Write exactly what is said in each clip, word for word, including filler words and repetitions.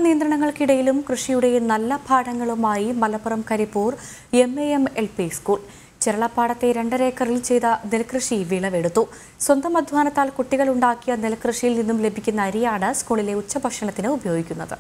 നിയന്ത്രണങ്ങൾക്കിടയിലും കൃഷിയുടെ നല്ല പാഠങ്ങളുമായി Malappuram Karipur M L P school ചെറളപ്പാടത്തെ രണ്ടര ഏക്കറിൽ ചെയ്ത നെൽകൃഷി വിളവെടുത്തു. സ്വന്തം അധ്വാനത്താൽ കുട്ടികൾ ഉണ്ടാക്കിയ നെൽകൃഷിയിൽ നിന്നും ലഭിക്കുന്ന അരിയാണ് സ്കൂളിലെ ഉച്ചഭക്ഷണത്തിന് ഉപയോഗിക്കുന്നത്.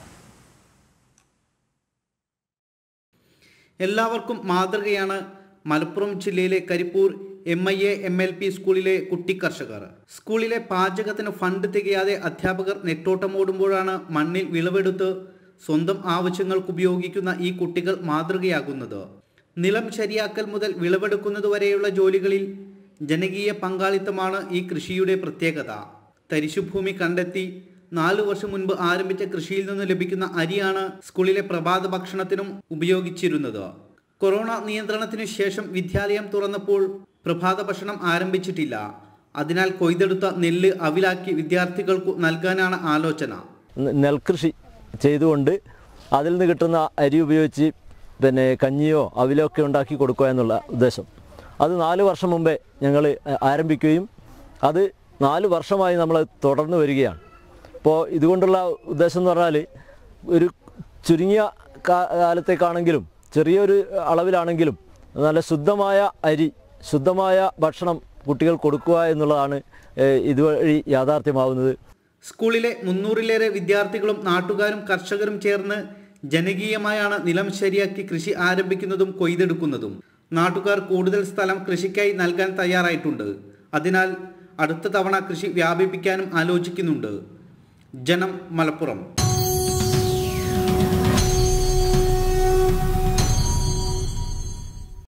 എല്ലാവർക്കും മാതൃകയാണ് മലപ്പുറം ജില്ലയിലെ Karipur M I A M L P സ്കൂളിലെ കുട്ടി കർഷകർ. സ്കൂളിലെ പാചകത്തിന് ഫണ്ട് തികയാതെ അധ്യാപകർ നെട്ടോട്ടമോടുമ്പോഴാണ് മണ്ണിൽ വിളവെടുത്ത് സ്വന്തം ആവശ്യങ്ങൾക്ക് ഉപയോഗിക്കുന്ന ഈ കുട്ടികൾ മാതൃകയാകുന്നത്. നിലം ശരിയാക്കൽ മുതൽ വിളവെടുക്കുന്നതുവരെയുള്ള ജോലികളിൽ ജനകീയ പങ്കാളിത്തമാണ് ഈ കൃഷിയുടെ പ്രത്യേകത. തരിശുഭൂമി കണ്ടെത്തി നാലു വർഷം മുൻപ് ആരംഭിച്ച കൃഷിയിൽ നിന്ന് ലഭിക്കുന്ന അരിയാണ് സ്കൂളിലെ പ്രഭാത ഭക്ഷണത്തിനും ഉപയോഗിച്ചിരുന്നത്. കൊറോണ നിയന്ത്രണത്തിനു ശേഷം വിദ്യാലയം തുറന്നപ്പോൾ പ്രഭാത ഭക്ഷണം ആരംഭിച്ചിട്ടില്ല. അതിനാൽ കൊയ്തെടുത്ത നെല്ല് അവിലാക്കി വിദ്യാർത്ഥികൾക്ക് നൽകാനാണ് ആലോചന. നെൽകൃഷി ചെയ്തുകൊണ്ട് അതിൽ നിന്ന് കിട്ടുന്ന അരി ഉപയോഗിച്ച് പിന്നെ കഞ്ഞിയോ അവിലോ ഒക്കെ ഉണ്ടാക്കി കൊടുക്കുക എന്നുള്ള ഉദ്ദേശം. അത് നാല് വർഷം മുമ്പേ ഞങ്ങൾ ആരംഭിക്കുകയും അത് നാല് വർഷമായി നമ്മൾ തുടർന്ന് വരികയാണ്. അപ്പോൾ ഇതുകൊണ്ടുള്ള ഉദ്ദേശം എന്ന് പറഞ്ഞാൽ ഒരു ചുരുങ്ങിയ കാലത്തേക്കാണെങ്കിലും ചെറിയൊരു അളവിലാണെങ്കിലും നല്ല ശുദ്ധമായ അരി, ശുദ്ധമായ ഭക്ഷണം കുട്ടികൾ കൊടുക്കുക എന്നുള്ളതാണ് ഇതുവഴി യാഥാർത്ഥ്യമാവുന്നത്. സ്കൂളിലെ മുന്നൂറിലേറെ വിദ്യാർത്ഥികളും നാട്ടുകാരും കർഷകരും ചേർന്ന് ജനകീയമായാണ് നിലം ശരിയാക്കി കൃഷി ആരംഭിക്കുന്നതും കൊയ്തെടുക്കുന്നതും. നാട്ടുകാർ കൂടുതൽ സ്ഥലം കൃഷിക്കായി നൽകാൻ തയ്യാറായിട്ടുണ്ട്. അതിനാൽ അടുത്ത തവണ കൃഷി വ്യാപിപ്പിക്കാനും ആലോചിക്കുന്നുണ്ട്. ജനം, മലപ്പുറം.